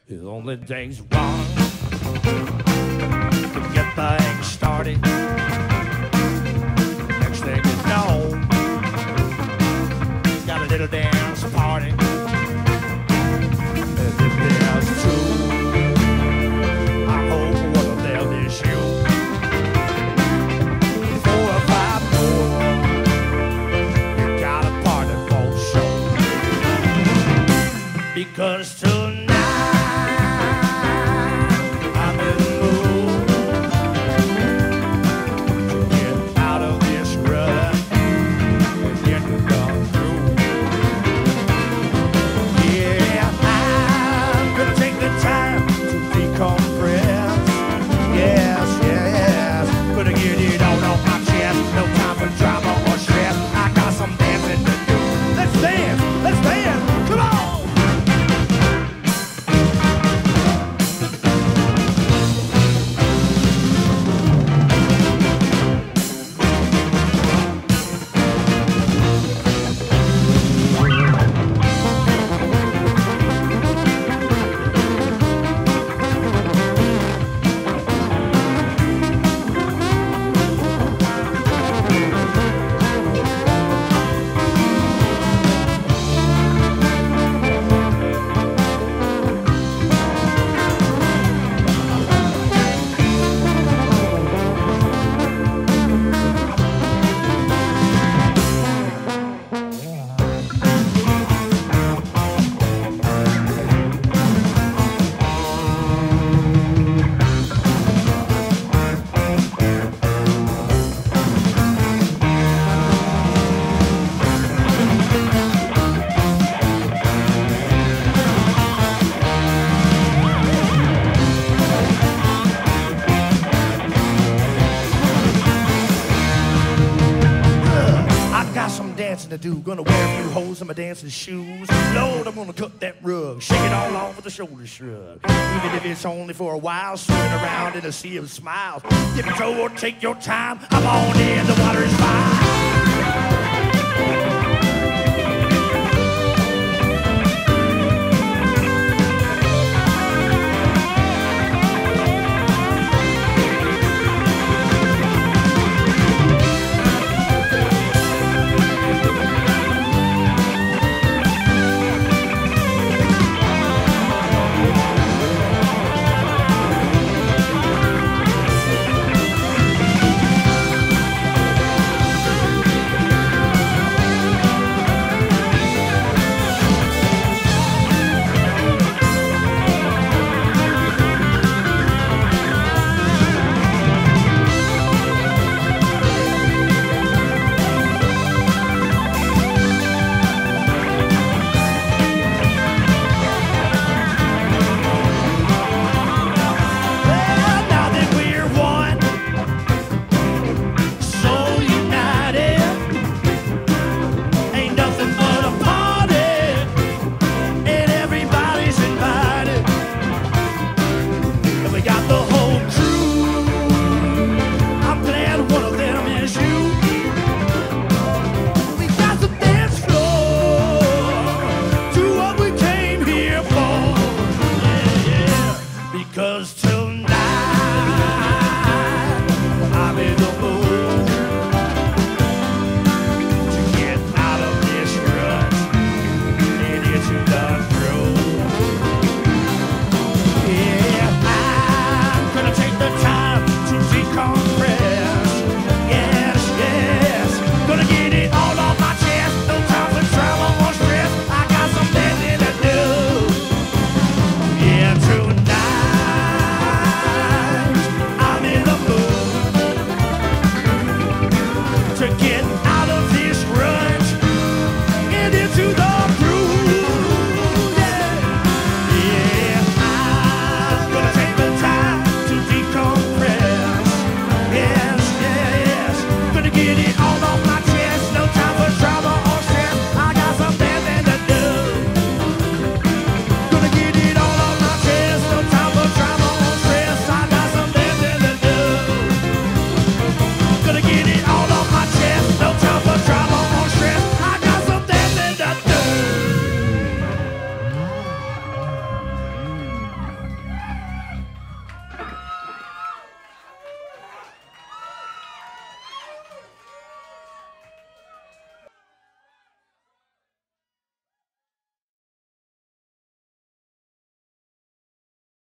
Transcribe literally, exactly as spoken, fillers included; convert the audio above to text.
The only thing's wrong to get things started. Next thing you know, got a little dance party. And if there's two, I hope one of them is you. Four or five more, you got a party for sure. Because tonight to do. Gonna wear a few holes in my dancing shoes. Lord, I'm gonna cut that rug, shake it all off with a shoulder shrug. Even if it's only for a while, swimming around in a sea of smiles. Dip your toe or take your time. I'm on in, the water is fine.